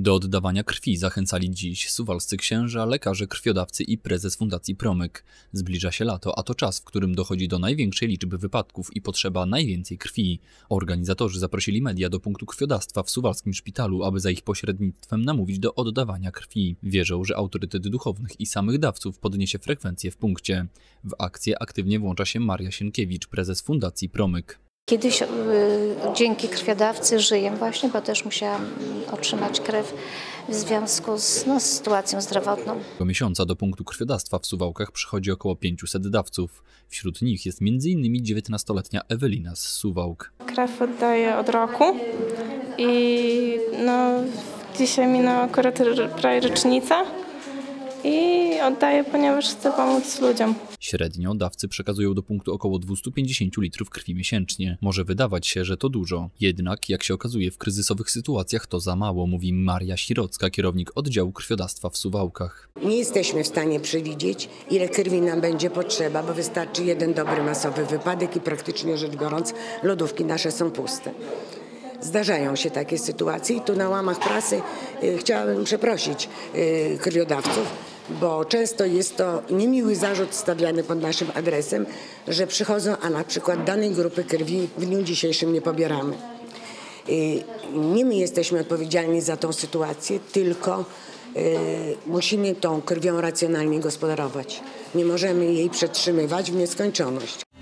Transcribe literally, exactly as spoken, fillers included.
Do oddawania krwi zachęcali dziś suwalscy księża, lekarze, krwiodawcy i prezes Fundacji Promyk. Zbliża się lato, a to czas, w którym dochodzi do największej liczby wypadków i potrzeba najwięcej krwi. Organizatorzy zaprosili media do punktu krwiodawstwa w suwalskim szpitalu, aby za ich pośrednictwem namówić do oddawania krwi. Wierzą, że autorytet duchownych i samych dawców podniesie frekwencję w punkcie. W akcję aktywnie włącza się Maria Sienkiewicz, prezes Fundacji Promyk. Kiedyś y, dzięki krwiodawcy żyję właśnie, bo też musiałam otrzymać krew w związku z, no, z sytuacją zdrowotną. Co miesiąca do punktu krwiodawstwa w Suwałkach przychodzi około pięciuset dawców. Wśród nich jest między innymi dziewiętnastoletnia Ewelina z Suwałk. Krew oddaję od roku i no, dzisiaj minęła akurat prawie rocznica. I oddaję, ponieważ chcę pomóc ludziom. Średnio dawcy przekazują do punktu około dwieście pięćdziesiąt litrów krwi miesięcznie. Może wydawać się, że to dużo. Jednak, jak się okazuje, w kryzysowych sytuacjach to za mało, mówi Maria Sirocka, kierownik oddziału krwiodawstwa w Suwałkach. Nie jesteśmy w stanie przewidzieć, ile krwi nam będzie potrzeba, bo wystarczy jeden dobry masowy wypadek i praktycznie rzecz biorąc lodówki nasze są puste. Zdarzają się takie sytuacje i tu na łamach prasy y, chciałabym przeprosić y, krwiodawców, bo często jest to niemiły zarzut stawiany pod naszym adresem, że przychodzą, a na przykład danej grupy krwi w dniu dzisiejszym nie pobieramy. Y, nie my jesteśmy odpowiedzialni za tą sytuację, tylko y, musimy tą krwią racjonalnie gospodarować. Nie możemy jej przetrzymywać w nieskończoność.